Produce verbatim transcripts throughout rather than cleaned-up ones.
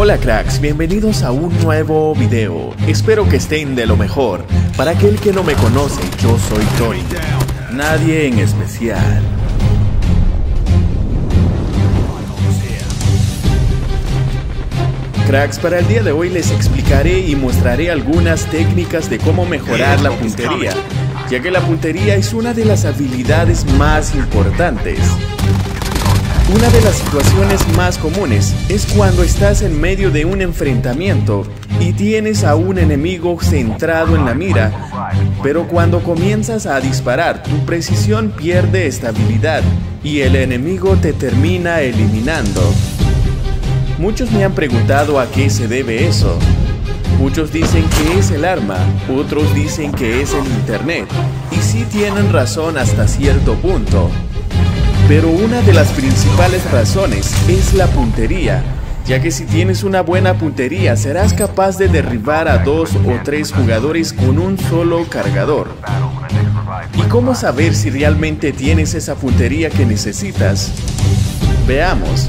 Hola cracks, bienvenidos a un nuevo video. Espero que estén de lo mejor. Para aquel que no me conoce, yo soy Tony. Nadie en especial. Cracks, para el día de hoy les explicaré y mostraré algunas técnicas de cómo mejorar la puntería, ya que la puntería es una de las habilidades más importantes. Una de las situaciones más comunes es cuando estás en medio de un enfrentamiento y tienes a un enemigo centrado en la mira, pero cuando comienzas a disparar, tu precisión pierde estabilidad y el enemigo te termina eliminando. Muchos me han preguntado a qué se debe eso. Muchos dicen que es el arma, otros dicen que es el internet, y sí tienen razón hasta cierto punto. Pero una de las principales razones es la puntería, ya que si tienes una buena puntería serás capaz de derribar a dos o tres jugadores con un solo cargador. ¿Y cómo saber si realmente tienes esa puntería que necesitas? Veamos.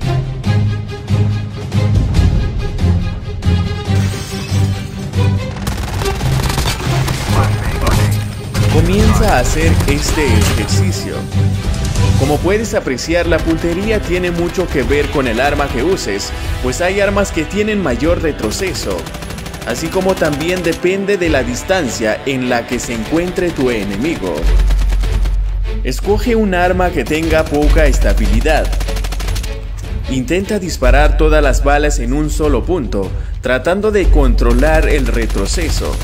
Comienza a hacer este ejercicio. Como puedes apreciar, la puntería tiene mucho que ver con el arma que uses, pues hay armas que tienen mayor retroceso, así como también depende de la distancia en la que se encuentre tu enemigo. Escoge un arma que tenga poca estabilidad. Intenta disparar todas las balas en un solo punto, tratando de controlar el retroceso.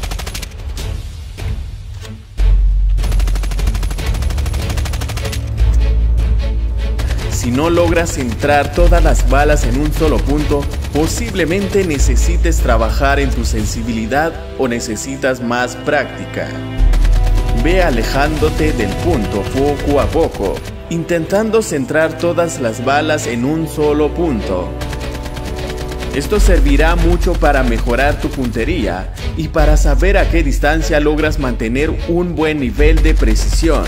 Si no logras centrar todas las balas en un solo punto, posiblemente necesites trabajar en tu sensibilidad o necesitas más práctica. Ve alejándote del punto poco a poco, intentando centrar todas las balas en un solo punto. Esto servirá mucho para mejorar tu puntería y para saber a qué distancia logras mantener un buen nivel de precisión.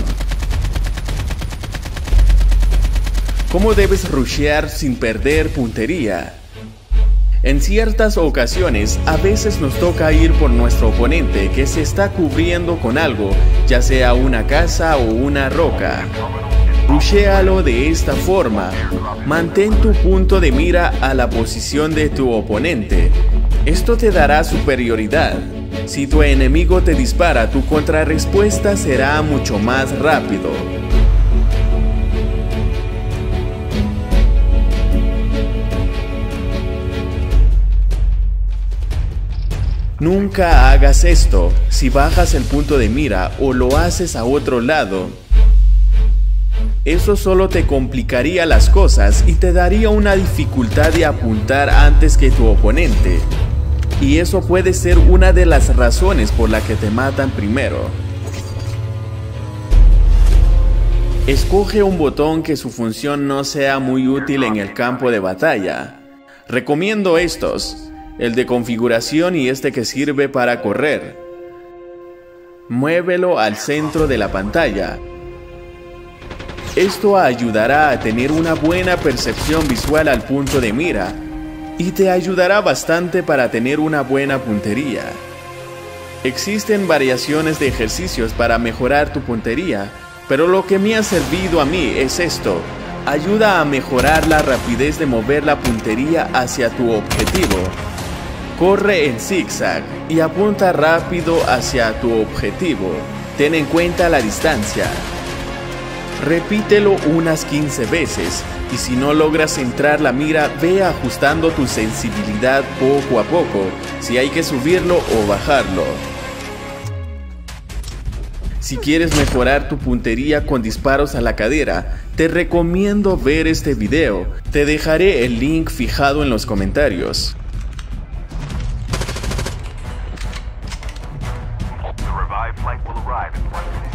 ¿Cómo debes rushear sin perder puntería? En ciertas ocasiones, a veces nos toca ir por nuestro oponente que se está cubriendo con algo, ya sea una casa o una roca. Rushéalo de esta forma. Mantén tu punto de mira a la posición de tu oponente. Esto te dará superioridad. Si tu enemigo te dispara, tu contrarrespuesta será mucho más rápido. Nunca hagas esto si bajas el punto de mira o lo haces a otro lado. Eso solo te complicaría las cosas y te daría una dificultad de apuntar antes que tu oponente. Y eso puede ser una de las razones por la que te matan primero. Escoge un botón que su función no sea muy útil en el campo de batalla. Recomiendo estos. El de configuración y este que sirve para correr. Muévelo al centro de la pantalla. Esto ayudará a tener una buena percepción visual al punto de mira y te ayudará bastante para tener una buena puntería. Existen variaciones de ejercicios para mejorar tu puntería, pero lo que me ha servido a mí es esto. Ayuda a mejorar la rapidez de mover la puntería hacia tu objetivo. Corre en zigzag y apunta rápido hacia tu objetivo. Ten en cuenta la distancia. Repítelo unas quince veces y si no logras centrar la mira, ve ajustando tu sensibilidad poco a poco, si hay que subirlo o bajarlo. Si quieres mejorar tu puntería con disparos a la cadera, te recomiendo ver este video. Te dejaré el link fijado en los comentarios. Flight will arrive in one minute.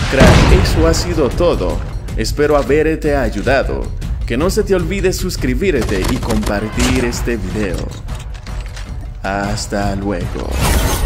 Crack, eso ha sido todo. Espero haberte ayudado. Que no se te olvide suscribirte y compartir este video. Hasta luego.